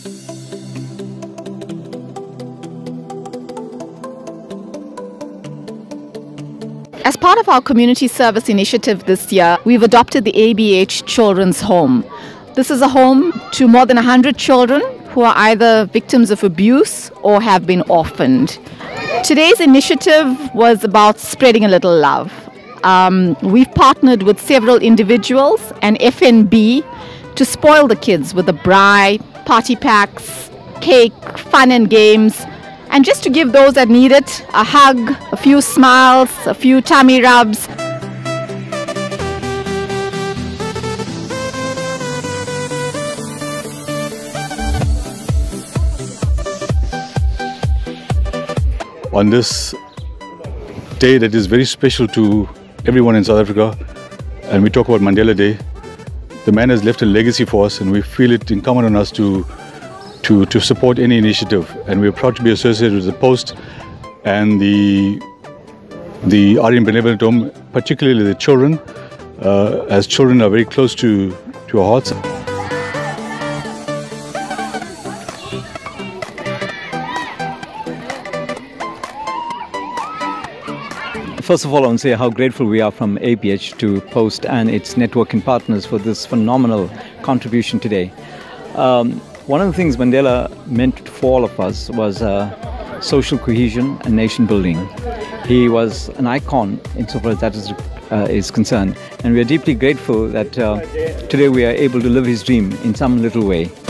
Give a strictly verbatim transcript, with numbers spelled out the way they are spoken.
As part of our community service initiative this year, we've adopted the A B H Children's Home. This is a home to more than one hundred children who are either victims of abuse or have been orphaned. Today's initiative was about spreading a little love. Um, we've partnered with several individuals and F N B to spoil the kids with the braai, party packs, cake, fun and games, and just to give those that need it a hug, a few smiles, a few tummy rubs. On this day that is very special to everyone in South Africa, and we talk about Mandela Day, the man has left a legacy for us, and we feel it incumbent on us to To, to support any initiative, and we're proud to be associated with the Post and the the Aryan Benevolent Home, particularly the children, uh, as children are very close to, to our hearts. First of all, I want to say how grateful we are from A B H to Post and its networking partners for this phenomenal contribution today. Um, One of the things Mandela meant for all of us was uh, social cohesion and nation building. He was an icon insofar as that is, uh, is concerned, and we are deeply grateful that uh, today we are able to live his dream in some little way.